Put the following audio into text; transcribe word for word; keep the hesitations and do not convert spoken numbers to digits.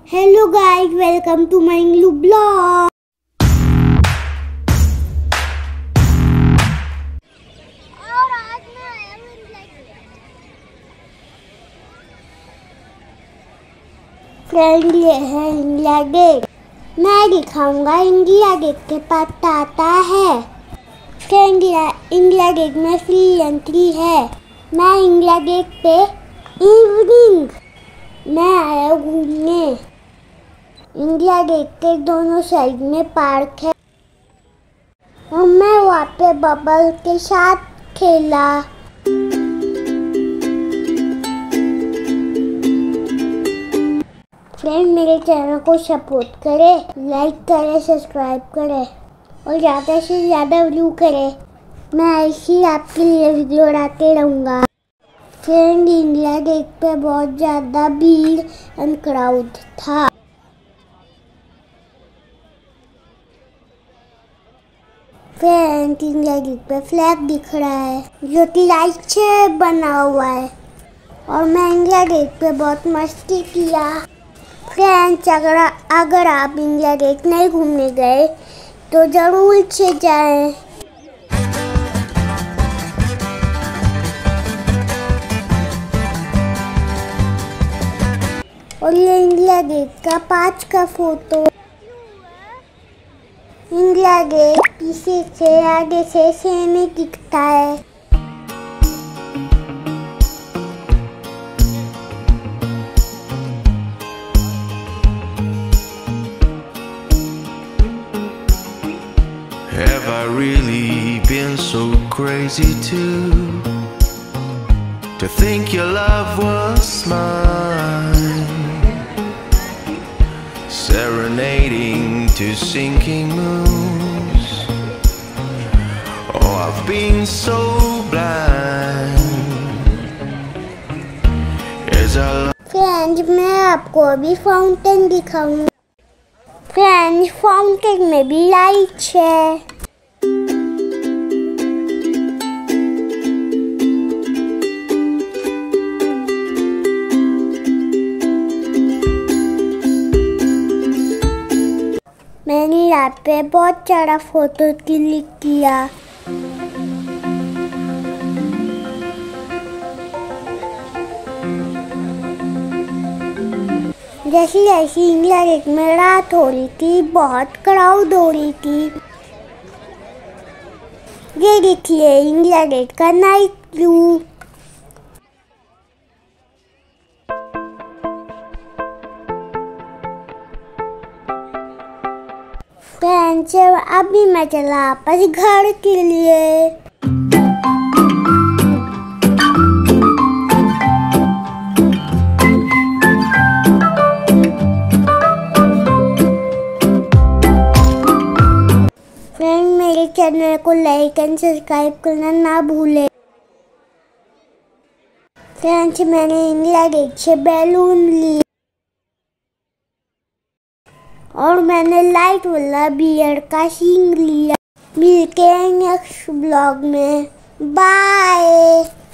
Hello guys, welcome to my new blog. और आज मैं आया हूं इंडिया फ्रेंड, ये है इंडिया गेट। मैं दिखाऊंगा इंडिया गेट के पास आता है। फ्रेंड, इंडिया गेट में फ्री एंट्री है। मैं इंडिया गेट पे इवनिंग मैं आया घूमने। इंडिया गेट के दोनों साइड में पार्क है और मैं वहाँ पे बबल के साथ खेला। फ्रेंड, मेरे चैनल को सपोर्ट करें, लाइक करें, सब्सक्राइब करें और ज़्यादा से ज़्यादा व्यू करें। मैं ऐसी आपके लिए वीडियो लाते रहूँगा। फ्रेंड, इंडिया गेट पे बहुत ज़्यादा भीड़ एंड क्राउड था। फ्रेंड, इंडिया गेट पे फ्लैग दिख रहा है जो कि लाइट से बना हुआ है और मैं इंडिया गेट पे बहुत मस्ती किया। फ्रेंड्स, अगर अगर आप इंडिया गेट नहीं घूमने गए तो ज़रूर से जाएं। और ये इंडिया गेट का पाँच का फोटो। इंडिया गेट पीछे से आगे से सेम ही दिखता है। Have I really been so crazy too, to think your love was mine, serenading to sinking moons? Oh, I've been so blind as I love. Friends, मैं आपको अभी फाउंटेन दिखाऊंगा। फ्रेंड्स, फाउंटेन में भी लाइट है। मैंने यहाँ पे बहुत सारा फोटो क्लिक किया। जैसी जैसी इंडिया गेट में रात हो रही थी, बहुत क्राउड हो रही थी। ये देखिए इंडिया गेट का नाइट व्यू। फ्रेंड्स, अभी मैं चला वापस घर के लिए। फ्रेंड, मेरे चैनल को लाइक एंड सब्सक्राइब करना ना भूले। फ्रेंड्स, मैंने इंडिया गेट से बैलून ली और मैंने लाइट वाला बियर का सीन लिया। मिलते हैं नेक्स्ट ब्लॉग में। बाय।